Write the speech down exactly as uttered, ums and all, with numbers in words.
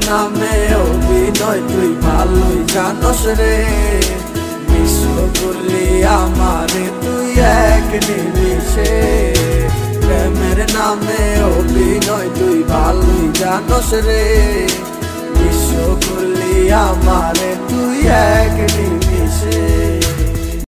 নামে অভিনয় তুই ভালোই জানোস রে। মিস করলি আমারে তুই এক নিমিষে, প্রেমের নামে অভিনয় তুই ভালোই জানোস রে।